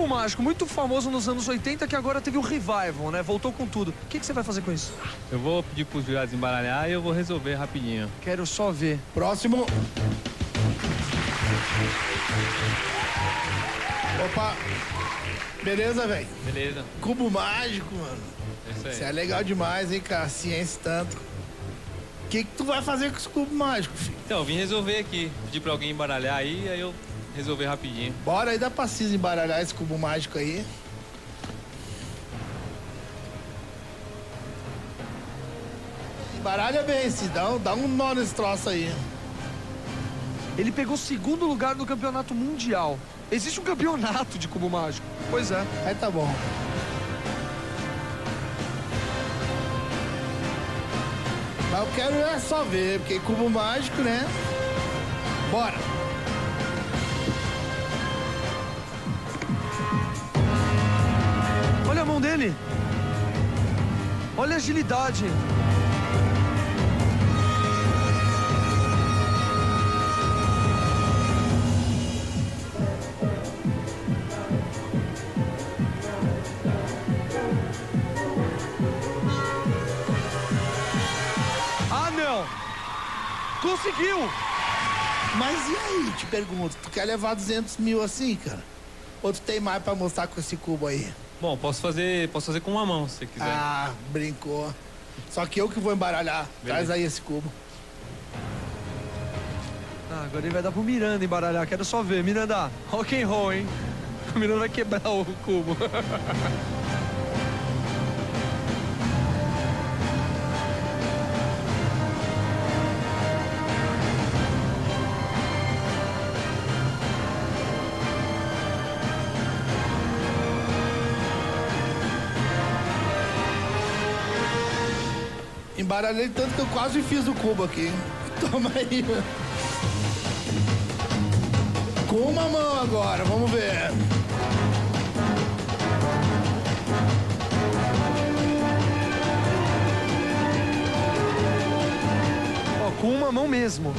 cubo mágico muito famoso nos anos 80 que agora teve um revival, né? Voltou com tudo. O que você vai fazer com isso? Eu vou pedir pros jurados embaralhar e eu vou resolver rapidinho. Quero só ver. Próximo. Opa. Beleza, velho? Beleza. Cubo mágico, mano. É isso aí. Isso é legal demais, hein, cara? Ciência tanto. O que tu vai fazer com esse cubo mágico, filho? Então, eu vim resolver aqui. Pedir pra alguém embaralhar aí eu resolver rapidinho. Bora aí, dá pra Cis embaralhar esse cubo mágico aí. Embaralha bem, Cis. Dá um nó nesse troço aí. Ele pegou segundo lugar no campeonato mundial. Existe um campeonato de cubo mágico. Pois é. Aí tá bom. Mas eu quero é só ver, porque cubo mágico, né? Bora! Olha a mão dele. Olha a agilidade. Ah, não! Conseguiu! Mas e aí, te pergunto, tu quer levar 200 mil assim, cara? Ou tu tem mais pra mostrar com esse cubo aí? Bom, posso fazer com uma mão, se você quiser. Ah, brincou. Só que eu que vou embaralhar. Beleza. Traz aí esse cubo. Ah, agora ele vai dar pro Miranda embaralhar. Quero só ver. Miranda, rock and roll, hein? O Miranda vai quebrar o cubo. Embaralhei tanto que eu quase fiz o cubo aqui. Toma aí. Com uma mão agora, vamos ver. Ó, com uma mão mesmo.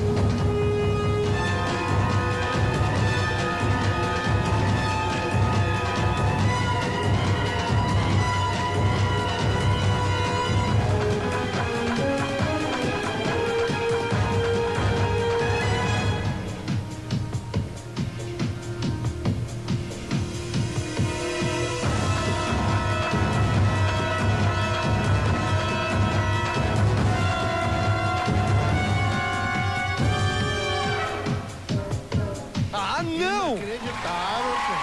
Ah, não! Inacreditável, pô.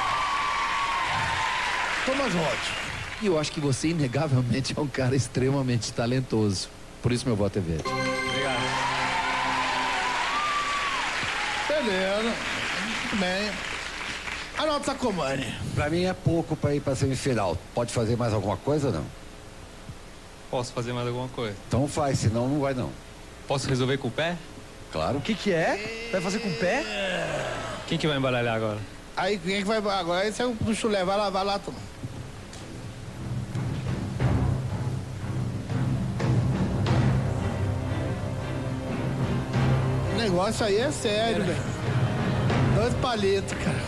Thomas Roth. E eu acho que você, inegavelmente, é um cara extremamente talentoso. Por isso meu voto é verde. Obrigado. Beleza. Muito bem. Arnaldo Sacomani. Pra mim é pouco pra ir pra semifinal. Pode fazer mais alguma coisa ou não? Posso fazer mais alguma coisa? Então faz, senão não vai não. Posso resolver com o pé? Claro. O que é? Vai fazer com o pé? Quem que vai embaralhar agora? Aí, quem é que vai agora? Esse é o do chulé. Vai lá, toma. O negócio aí é sério, velho. 2 palitos, cara.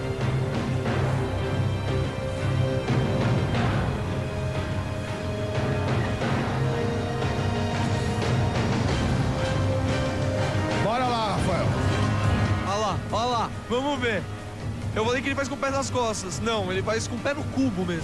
Bora lá, Rafael. Olha lá, vamos ver. Eu falei que ele faz com o pé nas costas. Não, ele faz com o pé no cubo mesmo.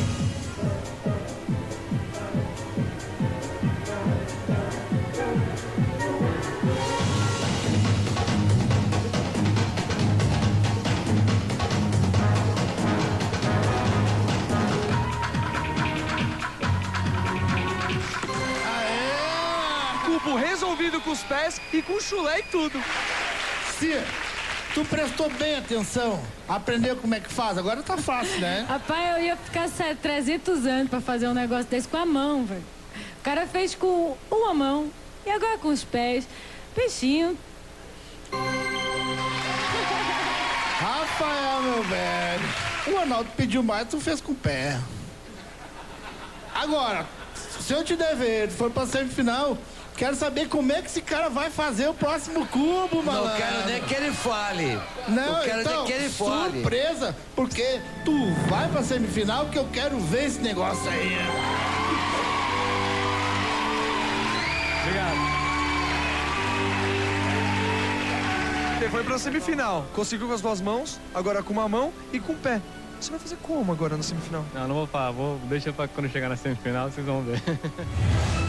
Cubo resolvido com os pés e com chulé e tudo. Cia, tu prestou bem atenção? Aprendeu como é que faz? Agora tá fácil, né? Rapaz, eu ia ficar 300 anos pra fazer um negócio desse com a mão, velho. O cara fez com uma mão e agora com os pés. Peixinho. Rafael, meu velho. O Arnaldo pediu mais, tu fez com o pé. Agora, se eu te der verde, for pra semifinal, Quero saber como é que esse cara vai fazer o próximo cubo, malandro. Não quero nem que ele fale. Não, quero então, nem que ele fale. surpresa, porque tu vai pra semifinal que eu quero ver esse negócio aí. Obrigado. Você foi pra semifinal. Conseguiu com as duas mãos, agora com uma mão e com o pé. Você vai fazer como agora na semifinal? Não vou falar. Deixa pra quando chegar na semifinal, vocês vão ver.